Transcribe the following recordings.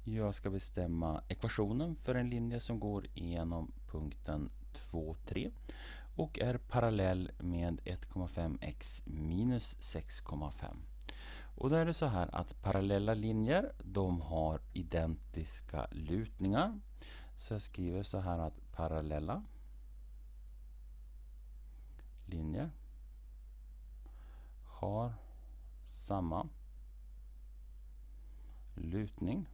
Jag ska bestämma ekvationen för en linje som går igenom punkten 2, 3 och är parallell med 1,5x minus 6,5. Och då är det så här att parallella linjer, de har identiska lutningar. Så jag skriver så här att parallella linjer har samma lutning.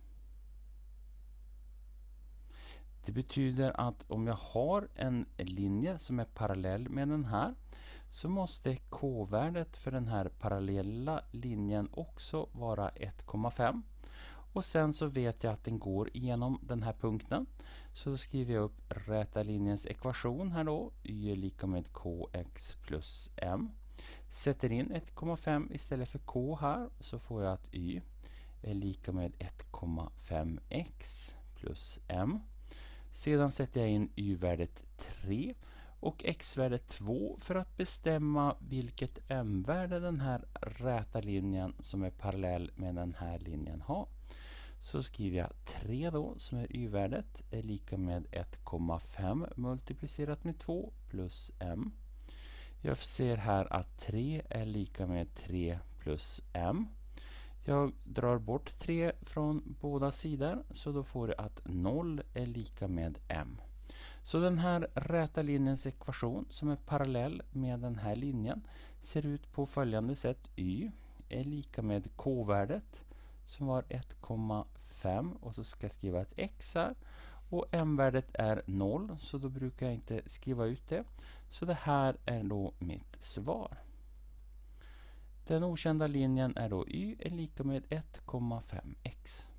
Det betyder att om jag har en linje som är parallell med den här, så måste k-värdet för den här parallella linjen också vara 1,5. Och sen så vet jag att den går igenom den här punkten. Så då skriver jag upp räta linjens ekvation här då. Y är lika med kx plus m. Sätter in 1,5 istället för k här, så får jag att y är lika med 1,5x plus m. Sedan sätter jag in y-värdet 3 och x-värdet 2 för att bestämma vilket m-värde den här räta linjen som är parallell med den här linjen har. Så skriver jag 3 då, som är y-värdet, är lika med 1,5 multiplicerat med 2 plus m. Jag ser här att 3 är lika med 3 plus m. Jag drar bort 3 från båda sidor, så då får jag att 0 är lika med m. Så den här räta linjens ekvation som är parallell med den här linjen ser ut på följande sätt. Y är lika med k-värdet som var 1,5 och så ska jag skriva ett x här. Och m-värdet är 0, så då brukar jag inte skriva ut det. Så det här är då mitt svar. Den okända linjen är då y är lika med 1,5x.